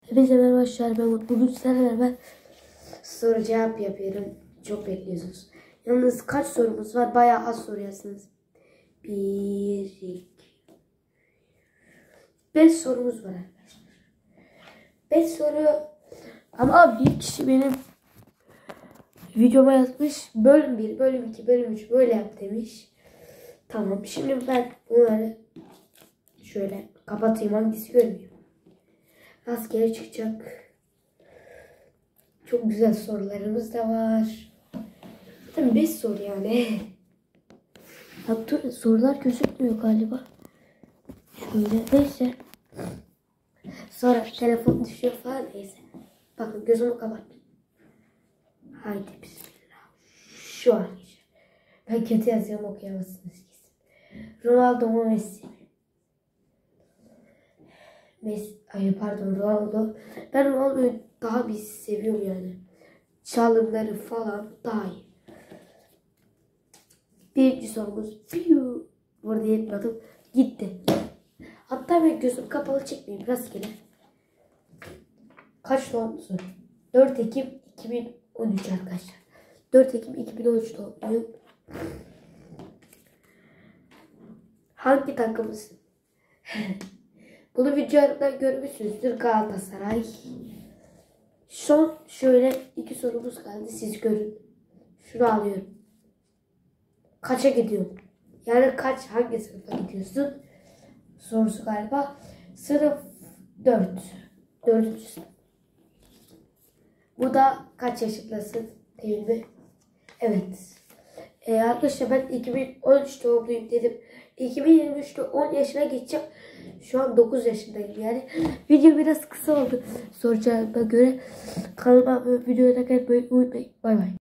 Hepinize merhaba arkadaşlar, ben Umut. Bugün sizlerle beraber soru cevap yapıyorum. Çok bekliyorsunuz. Yalnız kaç sorumuz var? Bayağı az soruyorsunuz. 1, 2, 5 sorumuz var arkadaşlar. 5 soru ama bir kişi benim videoma yazmış. Bölüm 1, bölüm 2, bölüm 3 böyle yap demiş. Tamam, şimdi ben bunları şöyle kapatayım, hangisi görmüyor. Rastgele çıkacak. Çok güzel sorularımız da var. Zaten 5 soru yani. Hatta sorular gözükmüyor galiba. Şöyle neyse. Sonra telefon düşüyor falan, neyse. Bakın gözümü kapat. Haydi bismillah. Şu an. Ben kötü yazıyorum, okuyamazsınız kesin. Ronaldo mu Messi mi? Ronaldo. Ben Ronaldo'yu daha bir seviyorum yani. Çalımları falan daha iyi. Birinci sorumuz burada yetmedim. Gitti. Hatta ben gözüm kapalı çekmeyeyim rastgele. Kaç doğumlusu? 4 Ekim 2013 arkadaşlar. 4 Ekim 2013 doğumluyum. Hangi takımısın? Bunu videoda görmüşsünüzdür, Galatasaray. Son şöyle 2 sorumuz kaldı, siz görün. Şunu alıyorum. Kaça gidiyorum? Yani hangi sınıfa gidiyorsun? Sorusu galiba. Sınıf 4. 4. sınıf. Bu da kaç yaşındasın? Değil mi? Evet. Arkadaşlar ben 2013 doğumluyum dedim. 2023'te 10 yaşına geçeceğim. Şu an 9 yaşındayım yani. Video biraz kısa oldu soracağıma göre. Kanalıma videoya takip etmeyi unutmayın. Bay bay.